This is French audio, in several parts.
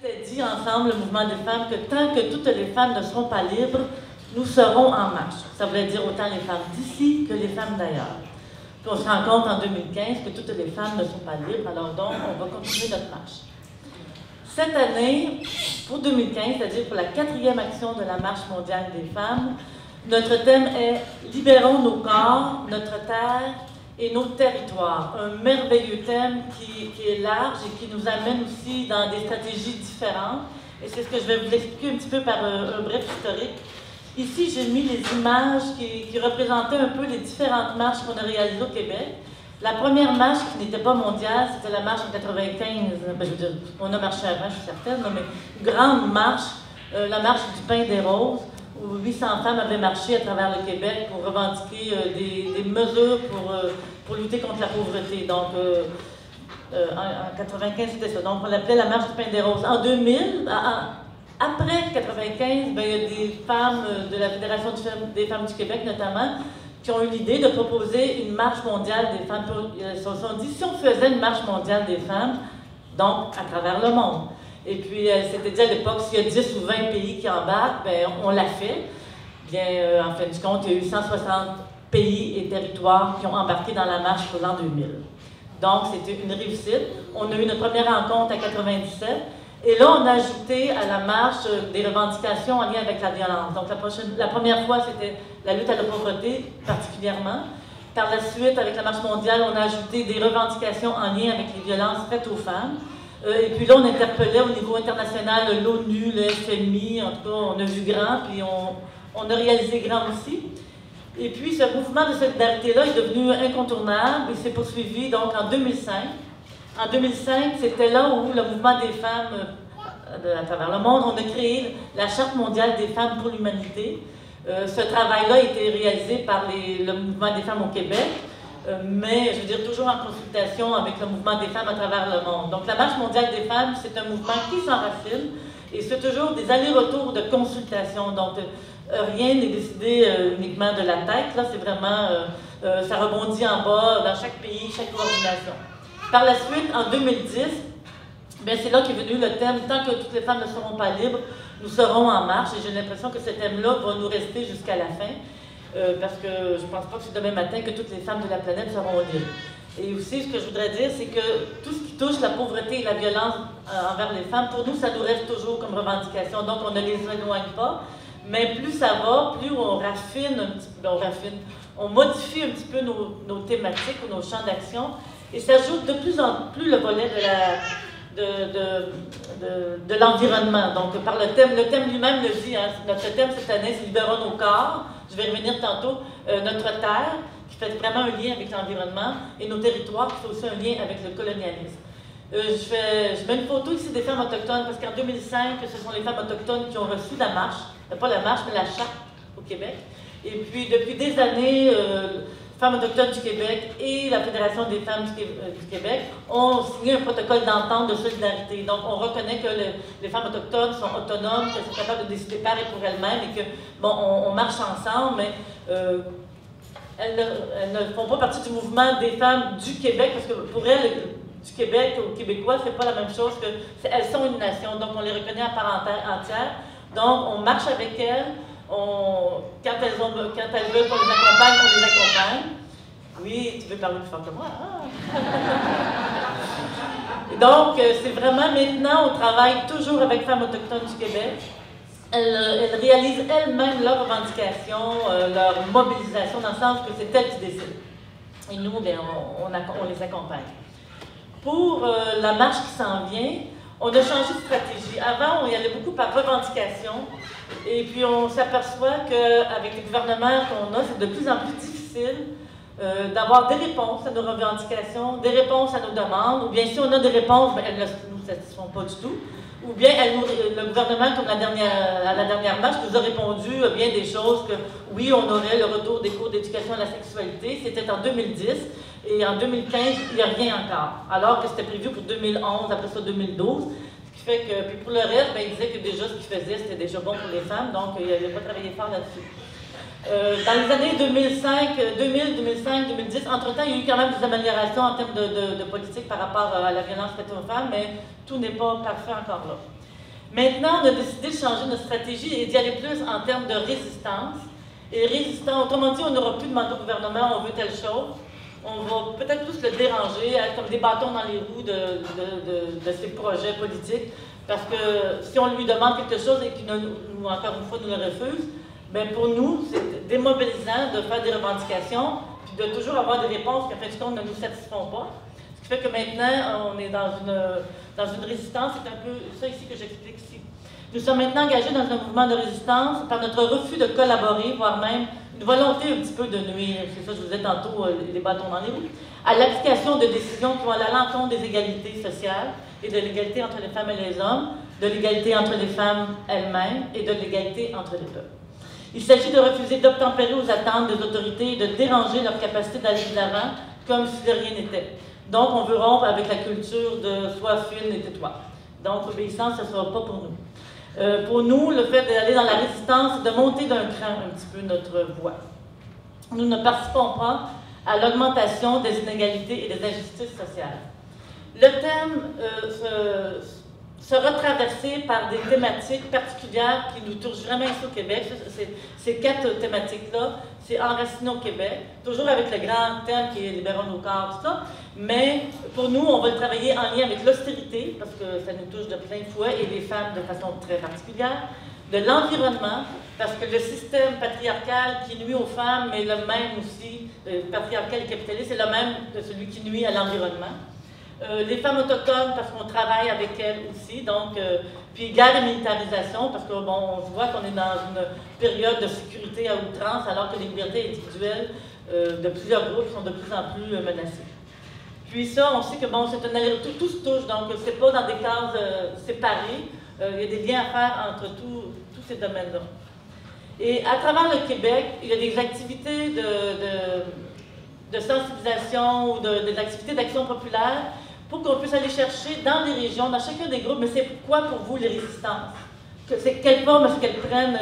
s'était dit ensemble, le mouvement des femmes, que tant que toutes les femmes ne seront pas libres, nous serons en marche. Ça voulait dire autant les femmes d'ici que les femmes d'ailleurs. Puis on se rend compte en 2015 que toutes les femmes ne sont pas libres, alors donc on va continuer notre marche. Cette année, pour 2015, c'est-à-dire pour la 4e action de la Marche mondiale des femmes, notre thème est « Libérons nos corps, notre terre et nos territoires ». Un merveilleux thème qui est large et qui nous amène aussi dans des stratégies différentes. Et c'est ce que je vais vous expliquer un petit peu par un bref historique. Ici, j'ai mis les images qui représentaient un peu les différentes marches qu'on a réalisées au Québec. La première marche qui n'était pas mondiale, c'était la marche en 95. Ben, je veux dire, on a marché avant, je suis certaine, mais une grande marche, la marche du Pain des Roses, où 800 femmes avaient marché à travers le Québec pour revendiquer des mesures pour lutter contre la pauvreté. Donc, en 95, c'était ça. Donc, on l'appelait la marche du Pain des Roses. En 2000, après 95, ben, il y a des femmes de la Fédération des femmes du Québec, notamment, qui ont eu l'idée de proposer une marche mondiale des femmes. Ils se sont dit, si on faisait une marche mondiale des femmes, donc à travers le monde. Et puis, c'était dit à l'époque, s'il y a 10 ou 20 pays qui embarquent, bien, on l'a fait. Bien, en fin de compte, il y a eu 160 pays et territoires qui ont embarqué dans la marche pour l'an 2000. Donc, c'était une réussite. On a eu notre première rencontre en 97. Et là, on a ajouté à la marche des revendications en lien avec la violence. Donc, la première fois, c'était la lutte à la pauvreté, particulièrement. Par la suite, avec la marche mondiale, on a ajouté des revendications en lien avec les violences faites aux femmes. Et puis là, on interpellait au niveau international l'ONU, le FMI, en tout cas, on a vu grand, puis on a réalisé grand aussi. Et puis, ce mouvement de solidarité-là est devenu incontournable et s'est poursuivi donc en 2005. En 2005, c'était là où le mouvement des femmes à travers le monde, on a créé la Charte mondiale des femmes pour l'humanité. Ce travail-là a été réalisé par le mouvement des femmes au Québec, mais je veux dire toujours en consultation avec le mouvement des femmes à travers le monde. Donc la Marche mondiale des femmes, c'est un mouvement qui s'enracine et c'est toujours des allers-retours de consultation. Donc rien n'est décidé uniquement de la tête, là c'est vraiment, ça rebondit en bas dans chaque pays, chaque coordination. Par la suite, en 2010, c'est là qu'est venu le thème « Tant que toutes les femmes ne seront pas libres, nous serons en marche ». Et j'ai l'impression que ce thème-là va nous rester jusqu'à la fin, parce que je ne pense pas que c'est demain matin que toutes les femmes de la planète seront libres. Et aussi, ce que je voudrais dire, c'est que tout ce qui touche la pauvreté et la violence envers les femmes, pour nous, ça nous reste toujours comme revendication. Donc, on ne les éloigne pas, mais plus ça va, plus on raffine un petit peu, on modifie un petit peu nos thématiques ou nos champs d'action. Et s'ajoute de plus en plus le volet de l'environnement. Donc, par le thème lui-même le dit, hein, notre thème cette année, c'est « Libérons nos corps ». Je vais revenir tantôt. Notre terre, qui fait vraiment un lien avec l'environnement, et nos territoires, qui fait aussi un lien avec le colonialisme. Je mets une photo ici des femmes autochtones, parce qu'en 2005, ce sont les femmes autochtones qui ont reçu la marche, pas la marche, mais la charte au Québec. Et puis, depuis des années, Femmes autochtones du Québec et la Fédération des femmes du Québec ont signé un protocole d'entente de solidarité. Donc, on reconnaît que les femmes autochtones sont autonomes, qu'elles sont capables de décider par et pour elles-mêmes et que, bon, on marche ensemble, mais elles ne font pas partie du mouvement des femmes du Québec, parce que pour elles, du Québec aux Québécois, c'est pas la même chose que... Elles sont une nation, donc on les reconnaît à part entière. Donc, on marche avec elles. Quand elles veulent qu'on les accompagne, on les accompagne. Oui, tu veux parler plus fort que moi? Ah. Donc, c'est vraiment maintenant, on travaille toujours avec Femmes autochtones du Québec. Elles réalisent elles-mêmes leurs revendications, leur mobilisation, dans le sens que c'est elles qui décident. Et nous, bien, on les accompagne. Pour la marche qui s'en vient, on a changé de stratégie. Avant, on y allait beaucoup par revendication. Et puis, on s'aperçoit qu'avec les gouvernements qu'on a, c'est de plus en plus difficile d'avoir des réponses à nos revendications, des réponses à nos demandes. Ou bien, si on a des réponses, elles ne nous satisfont pas du tout. Ou bien, le gouvernement, comme à la dernière marche, nous a répondu bien des choses que, oui, on aurait le retour des cours d'éducation à la sexualité. C'était en 2010. Et en 2015, il n'y a rien encore. Alors que c'était prévu pour 2011, après ça 2012. Ce qui fait que, puis pour le reste, il disait que déjà ce qu'il faisait, c'était déjà bon pour les femmes, donc il n'avait pas travaillé fort là-dessus. Dans les années 2000, 2005, 2010, entre-temps, il y a eu quand même des améliorations en termes de politique par rapport à la violence faite aux femmes, mais tout n'est pas parfait encore là. Maintenant, on a décidé de changer notre stratégie et d'y aller plus en termes de résistance. Et résistant, autrement dit, on n'aura plus demandé au gouvernement, on veut telle chose. On va peut-être plus le déranger, être comme des bâtons dans les roues de ses projets politiques. Parce que si on lui demande quelque chose et qu'il nous, encore une fois, nous le refuse, bien pour nous, c'est démobilisant de faire des revendications, puis de toujours avoir des réponses qui, en fin de compte, ne nous satisfont pas. Ce qui fait que maintenant, on est dans une résistance, c'est un peu ça ici que j'explique ici. Nous sommes maintenant engagés dans un mouvement de résistance par notre refus de collaborer, voire même une volonté un petit peu de nuire, c'est ça que je vous disais tantôt, les bâtons dans les roues, à l'application de décisions qui vont aller à l'encontre des égalités sociales et de l'égalité entre les femmes et les hommes, de l'égalité entre les femmes elles-mêmes et de l'égalité entre les peuples. Il s'agit de refuser d'obtempérer aux attentes des autorités et de déranger leur capacité d'aller de l'avant comme si de rien n'était. Donc, on veut rompre avec la culture de « sois fine et tais-toi ». Donc, l'obéissance, ce ne sera pas pour nous. Pour nous, le fait d'aller dans la résistance, c'est de monter d'un cran un petit peu notre voix. Nous ne participons pas à l'augmentation des inégalités et des injustices sociales. Le thème sera traversé par des thématiques particulières qui nous touchent vraiment ici au Québec. Ces 4 thématiques-là, c'est enraciné au Québec, toujours avec le grand thème qui est libérons nos corps, tout ça. Mais pour nous, on va le travailler en lien avec l'austérité, parce que ça nous touche de plein fouet, et les femmes de façon très particulière, de l'environnement, parce que le système patriarcal qui nuit aux femmes est le même aussi, patriarcal et capitaliste, c'est le même que celui qui nuit à l'environnement. Les femmes autochtones, parce qu'on travaille avec elles aussi, donc, puis guerre et militarisation, parce que bon, on voit qu'on est dans une période de sécurité à outrance, alors que les libertés individuelles de plusieurs groupes sont de plus en plus menacées. Puis ça, on sait que bon, c'est un aller-retour, tout se touche, donc c'est pas dans des cases séparées, il y a des liens à faire entre tous ces domaines-là. Et à travers le Québec, il y a des activités de sensibilisation ou des activités d'action populaire pour qu'on puisse aller chercher dans les régions, dans chacun des groupes, mais c'est quoi pour vous les résistances? C'est quelle forme est-ce qu'elles prennent?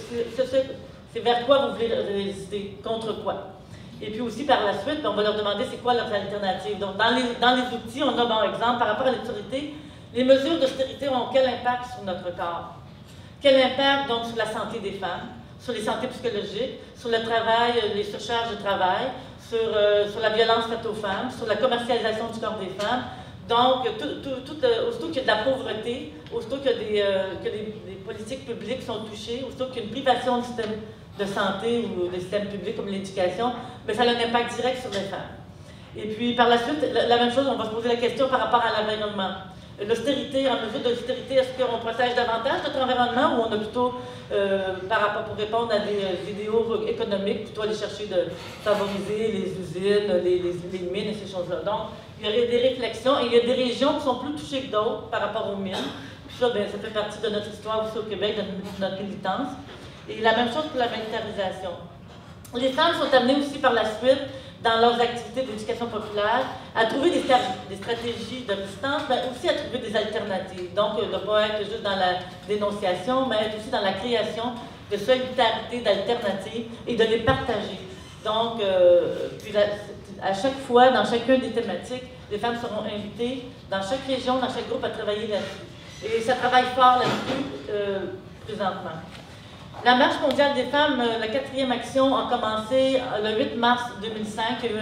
C'est vers quoi vous voulez résister? Contre quoi? Et puis aussi, par la suite, on va leur demander c'est quoi leurs alternatives. Donc, dans les outils, on a, par exemple, par rapport à l'austérité, les mesures d'austérité ont quel impact sur notre corps? Quel impact, donc, sur la santé des femmes, sur les santé psychologiques, sur le travail, les surcharges de travail, sur la violence faite aux femmes, sur la commercialisation du corps des femmes. Donc, aussitôt qu'il y a de la pauvreté, aussitôt que les politiques publiques sont touchées, aussitôt qu'il y a une privation du système de santé ou des systèmes publics comme l'éducation, mais ça a un impact direct sur les femmes. Et puis, par la suite, la même chose, on va se poser la question par rapport à l'environnement. L'austérité, en mesure d'austérité, est-ce qu'on protège davantage notre environnement ou on a plutôt, par rapport pour répondre à des idéaux économiques, plutôt aller chercher de favoriser les usines, les mines et ces choses-là. Donc, il y a des réflexions et il y a des régions qui sont plus touchées que d'autres par rapport aux mines. Puis ça, bien, ça fait partie de notre histoire aussi au Québec, de notre militance. Et la même chose pour la militarisation. Les femmes sont amenées aussi par la suite, dans leurs activités d'éducation populaire, à trouver des stratégies de résistance, mais aussi à trouver des alternatives. Donc, de ne pas être juste dans la dénonciation, mais être aussi dans la création de solidarité, d'alternatives et de les partager. Donc, puis à chaque fois, dans chacune des thématiques, les femmes seront invitées dans chaque région, dans chaque groupe, à travailler là-dessus. Et ça travaille fort là-dessus présentement. La Marche mondiale des femmes, la 4e action, a commencé le 8 mars 2005,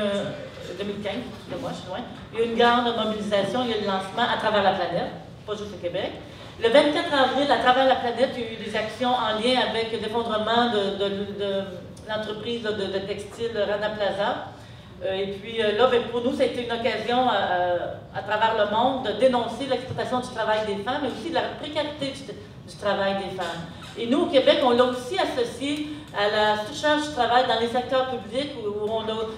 2015, excusez-moi, je suis loin. Il y a eu une grande mobilisation, il y a eu le lancement à travers la planète, pas juste au Québec. Le 24 avril, à travers la planète, il y a eu des actions en lien avec l'effondrement de l'entreprise de textile Rana Plaza. Et puis là, pour nous, ça a été une occasion à travers le monde de dénoncer l'exploitation du travail des femmes, mais aussi de la précarité du travail des femmes. Et nous, au Québec, on l'a aussi associé à la surcharge du travail dans les secteurs publics où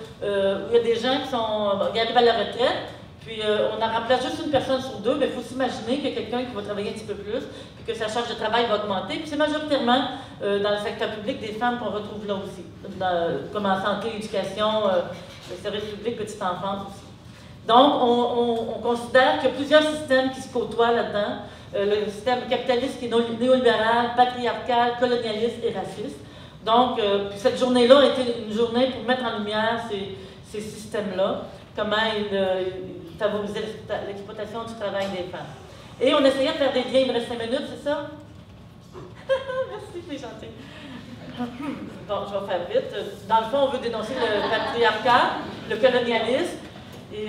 il y a des gens qui arrivent à la retraite, puis on en remplace juste une personne sur 2, mais il faut s'imaginer qu'il y a quelqu'un qui va travailler un petit peu plus, puis que sa charge de travail va augmenter. Puis c'est majoritairement dans le secteur public des femmes qu'on retrouve là aussi, comme en santé, éducation, le service public, petite enfance aussi. Donc, on considère qu'il y a plusieurs systèmes qui se côtoient là-dedans. Le système capitaliste qui est néolibéral, patriarcal, colonialiste et raciste. Donc, cette journée-là a été une journée pour mettre en lumière ces systèmes-là, comment ils favorisaient l'exploitation du travail des femmes. Et on essayait de faire des liens, il me reste 5 minutes, c'est ça? Merci, c'est gentil. Bon, je vais faire vite. Dans le fond, on veut dénoncer le patriarcat, le colonialisme et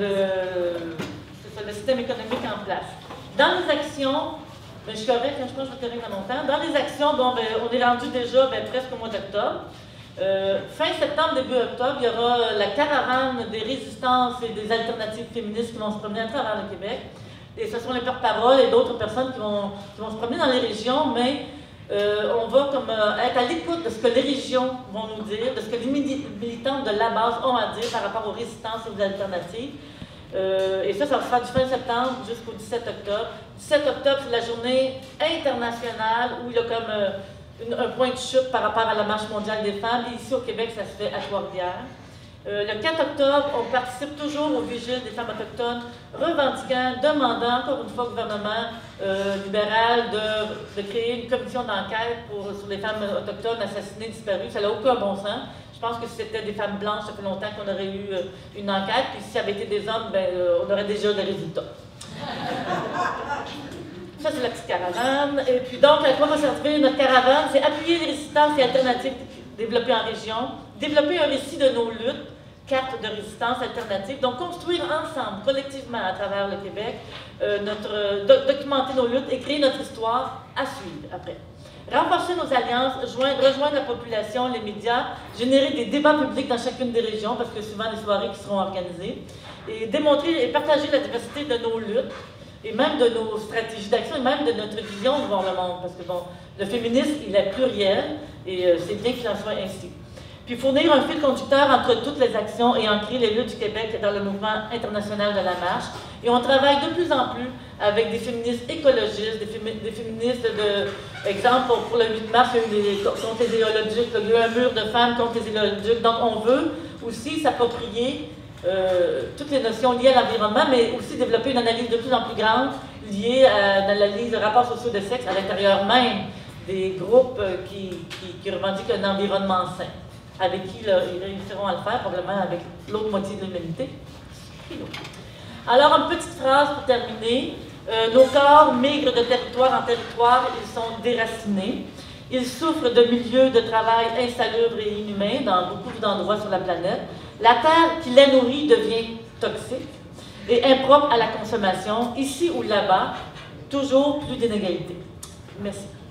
le système économique en place. Dans les actions, je suis correcte, je pense que je vais tenir dans mon temps. Dans les actions, bon, on est rendu déjà presque au mois d'octobre. Fin septembre, début octobre, il y aura la caravane des résistances et des alternatives féministes qui vont se promener à travers le Québec. Et ce sont les porte-paroles et d'autres personnes qui vont se promener dans les régions, mais on va comme, être à l'écoute de ce que les régions vont nous dire, de ce que les militantes de la base ont à dire par rapport aux résistances et aux alternatives. Et ça va se faire du fin septembre jusqu'au 17 octobre. 17 octobre, c'est la journée internationale où il y a comme un point de chute par rapport à la Marche mondiale des femmes. Et ici au Québec, ça se fait à Trois-Rivières. Le 4 octobre, on participe toujours au vigile des femmes autochtones, revendiquant, demandant, encore une fois, au gouvernement libéral de créer une commission d'enquête sur les femmes autochtones assassinées, disparues. Ça n'a aucun bon sens. Je pense que si c'était des femmes blanches, ça fait longtemps qu'on aurait eu une enquête, puis si ça avait été des hommes, on aurait déjà des résultats. Ça, c'est la petite caravane. Et puis donc, à quoi va servir notre caravane? C'est appuyer les résistances et alternatives développées en région, développer un récit de nos luttes, carte de résistance alternative, donc construire ensemble, collectivement, à travers le Québec, documenter nos luttes et créer notre histoire à suivre après. Renforcer nos alliances, rejoindre la population, les médias, générer des débats publics dans chacune des régions, parce que souvent des soirées qui seront organisées, et démontrer et partager la diversité de nos luttes, et même de nos stratégies d'action, et même de notre vision de voir le monde, parce que bon, le féminisme, il est pluriel, et c'est bien qu'il en soit ainsi. Puis fournir un fil conducteur entre toutes les actions et ancrer les luttes du Québec dans le mouvement international de la marche. Et on travaille de plus en plus avec des féministes écologistes, des féministes de, exemple, pour le 8 mars, il y a eu contre les idéologiques, il y a eu un mur de femmes contre les idéologiques. Donc on veut aussi s'approprier toutes les notions liées à l'environnement, mais aussi développer une analyse de plus en plus grande liée à l'analyse de rapports sociaux de sexe à l'intérieur même des groupes qui revendiquent un environnement sain, avec qui là, ils réussiront à le faire, probablement avec l'autre moitié de l'humanité. Alors, une petite phrase pour terminer. Nos corps migrent de territoire en territoire, ils sont déracinés. Ils souffrent de milieux de travail insalubres et inhumains dans beaucoup d'endroits sur la planète. La terre qui les nourrit devient toxique et impropre à la consommation, ici ou là-bas, toujours plus d'inégalités. Merci.